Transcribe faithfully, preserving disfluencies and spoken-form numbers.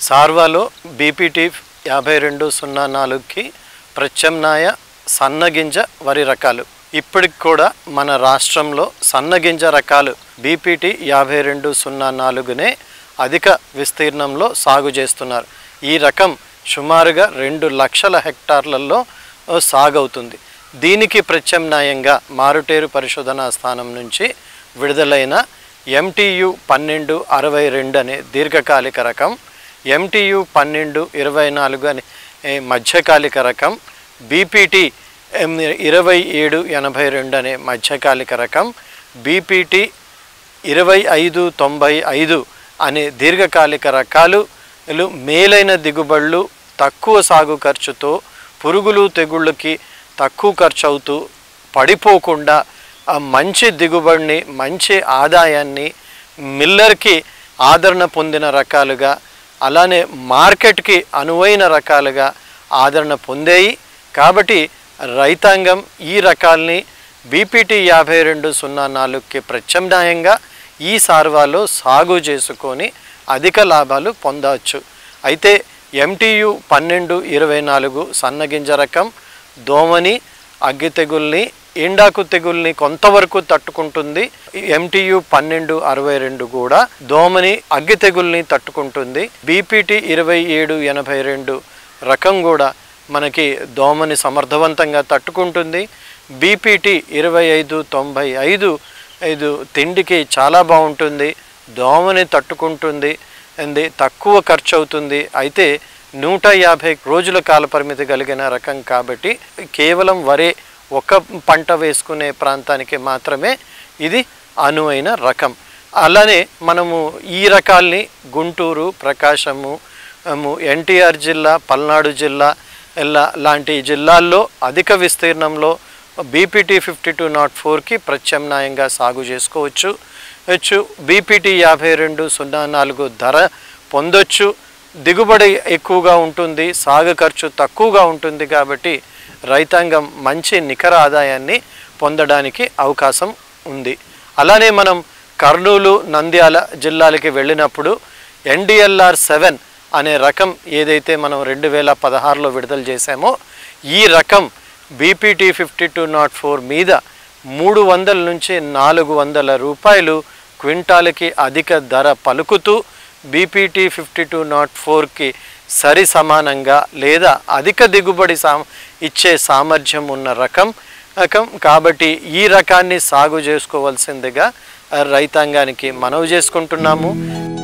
సార్వాలో BPT యాభై రెండు సున్నా నాలుగుకి ప్రత్యామ్నాయ సన్నగింజ వరి రకాలు. ఇప్పటికి కూడా మన రాష్ట్రంలో సన్నగింజ రకాలు బీపీటీ యాభై రెండు సున్నా నాలుగునే అధిక విస్తీర్ణంలో సాగు చేస్తున్నారు. ఈ రకం సుమారుగా రెండు లక్షల హెక్టార్లలో సాగవుతుంది. దీనికి ప్రత్యామ్నాయంగా మారుటేరు పరిశోధనా స్థానం నుంచి విడుదలైన ఎంటీయు పన్నెండు అరవై రెండు అనే దీర్ఘకాలిక రకం, ఎంటీయు పన్నెండు ఇరవై నాలుగు అనే మధ్యకాలిక రకం, బీపీటీ ఇరవై ఏడు ఎనభై రెండు అనే మధ్యకాలిక రకం, బీపీటీ ఇరవై ఐదు తొంభై ఐదు అనే దీర్ఘకాలిక రకాలు మేలైన దిగుబడులు, తక్కువ సాగు ఖర్చుతో పురుగులు తెగుళ్ళకి తక్కువ ఖర్చు అవుతూ పడిపోకుండా మంచి దిగుబడిని, మంచి ఆదాయాన్ని మిల్లర్కి ఆదరణ పొందిన రకాలుగా, అలానే మార్కెట్కి అనువైన రకాలుగా ఆదరణ పొందాయి. కాబట్టి రైతాంగం ఈ రకాల్ని బీపీటీ యాభై రెండు సున్నా నాలుగుకి ప్రత్యామ్నాయంగా ఈ సార్వాలో సాగు చేసుకొని అధిక లాభాలు పొందవచ్చు. అయితే ఎంటీయు పన్నెండు ఇరవై నాలుగు సన్నగింజ రకం దోమని, అగ్గి తెగుల్ని, ఎండాకు తెగుల్ని కొంతవరకు తట్టుకుంటుంది. ఎంటీయు పన్నెండు అరవై రెండు కూడా దోమని, అగ్గి తెగుల్ని తట్టుకుంటుంది. బీపీటీ ఇరవై ఏడు ఎనభై రెండు రకం కూడా మనకి దోమని సమర్థవంతంగా తట్టుకుంటుంది. బీపీటీ ఇరవై ఐదు తొంభై ఐదు ఐదు తిండికి చాలా బాగుంటుంది, దోమని తట్టుకుంటుంది, అంది తక్కువ ఖర్చు అవుతుంది. అయితే నూట యాభై రోజుల కాల పరిమితి కలిగిన రకం కాబట్టి కేవలం వరే ఒక పంట వేసుకునే ప్రాంతానికి మాత్రమే ఇది అనువైన రకం. అలానే మనము ఈ రకాల్ని గుంటూరు, ప్రకాశము, ఎన్టీఆర్ జిల్లా, పల్నాడు జిల్లా ఇలా లాంటి జిల్లాల్లో అధిక విస్తీర్ణంలో బీపీటీ ఫిఫ్టీ టూ నాట్ ఫోర్కి ప్రత్యామ్నాయంగా సాగు చేసుకోవచ్చు. వచ్చు బీపీటీ యాభై రెండు సున్నా నాలుగు ధర పొందొచ్చు. దిగుబడి ఎక్కువగా ఉంటుంది, సాగు ఖర్చు తక్కువగా ఉంటుంది. కాబట్టి రైతాంగం మంచి నికర ఆదాయాన్ని పొందడానికి అవకాశం ఉంది. అలానే మనం కర్నూలు, నంద్యాల జిల్లాలకి వెళ్ళినప్పుడు ఎన్డిఎల్ఆర్ సెవెన్ అనే రకం ఏదైతే మనం రెండు వేల పదహారులో విడుదల చేసామో ఈ రకం BPT fifty two nought four మీద మూడు వందల నుంచి నాలుగు వందల రూపాయలు క్వింటాల్కి అధిక ధర పలుకుతూ బీపీటీ ఫిఫ్టీ టూ నాట్ ఫోర్కి సరి సమానంగా లేదా అధిక దిగుబడి సా ఇచ్చే సామర్థ్యం ఉన్న రకం రకం కాబట్టి ఈ రకాన్ని సాగు చేసుకోవాల్సిందిగా రైతాంగానికి మనవి చేసుకుంటున్నాము.